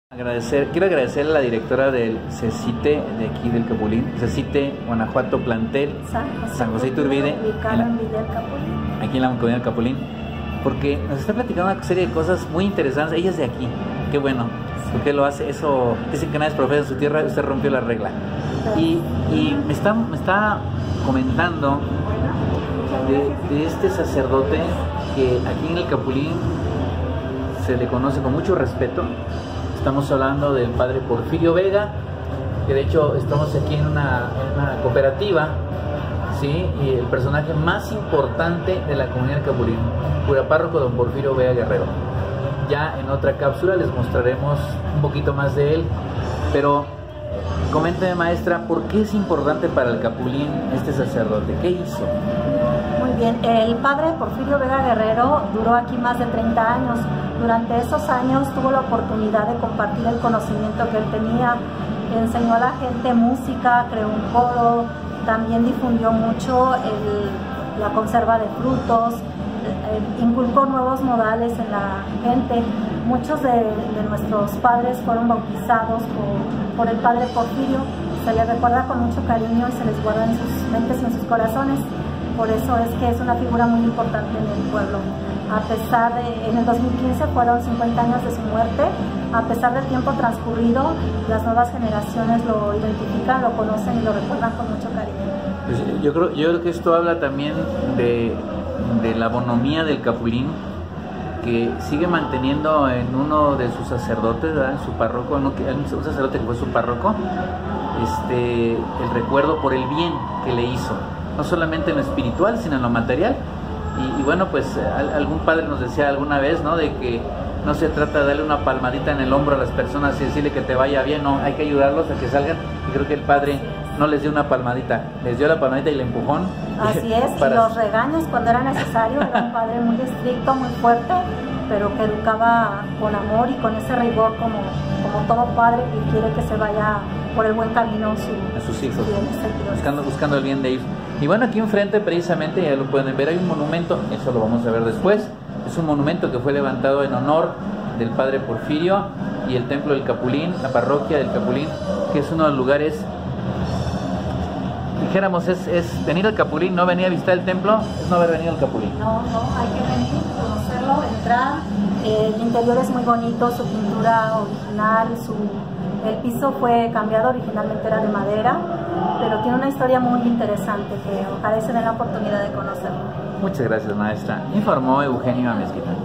Quiero agradecer a la directora del CECITE de aquí del Capulín, CECITE Guanajuato Plantel San José Iturbide, aquí en la comunidad del Capulín, porque nos está platicando una serie de cosas muy interesantes. Ella es de aquí, qué bueno, porque lo hace eso. Dicen que nadie es profeta en su tierra, usted rompió la regla. Y me está comentando de este sacerdote que aquí en el Capulín se le conoce con mucho respeto. Estamos hablando del padre Porfirio Vega, que de hecho estamos aquí en una cooperativa, ¿sí? Y el personaje más importante de la comunidad del Capulín, cura párroco don Porfirio Vega Guerrero. Ya en otra cápsula les mostraremos un poquito más de él, pero coménteme, maestra, ¿por qué es importante para el Capulín este sacerdote? ¿Qué hizo? Muy bien, el padre Porfirio Vega Guerrero duró aquí más de 30 años. Durante esos años tuvo la oportunidad de compartir el conocimiento que él tenía. Enseñó a la gente música, creó un coro, también difundió mucho la conserva de frutos, inculcó nuevos modales en la gente. Muchos de nuestros padres fueron bautizados por el padre Porfirio. Se les recuerda con mucho cariño y se les guarda en sus mentes y en sus corazones. Por eso es que es una figura muy importante en el pueblo. A pesar de, en el 2015 fueron 50 años de su muerte, a pesar del tiempo transcurrido, las nuevas generaciones lo identifican, lo conocen y lo recuerdan con mucho cariño. Pues yo creo que esto habla también de la bonomía del Capulín, que sigue manteniendo en uno de sus sacerdotes, ¿verdad? En su párroco, un sacerdote que fue su párroco, el recuerdo por el bien que le hizo, no solamente en lo espiritual, sino en lo material. Y bueno, pues algún padre nos decía alguna vez, ¿no?, de que no se trata de darle una palmadita en el hombro a las personas y decirle que te vaya bien, no, hay que ayudarlos a que salgan. Y creo que el padre no les dio una palmadita, les dio la palmadita y el empujón. Así es, y los regaños cuando era necesario. Era un padre muy estricto, muy fuerte, pero que educaba con amor y con ese rigor como todo padre que quiere que se vaya por el buen camino a sus hijos, buscando el bien de ellos. Y bueno, aquí enfrente precisamente, ya lo pueden ver, hay un monumento, eso lo vamos a ver después. Es un monumento que fue levantado en honor del padre Porfirio, y el templo del Capulín, la parroquia del Capulín, que es uno de los lugares, dijéramos, es venir al Capulín, no venir a visitar el templo, es no haber venido al Capulín. No, hay que venir, conocerlo, entrar. El interior es muy bonito, su pintura original, el piso fue cambiado, originalmente era de madera, pero tiene una historia muy interesante que ojalá se den la oportunidad de conocerlo. Muchas gracias, maestra. Informó Eugenio Amezquita.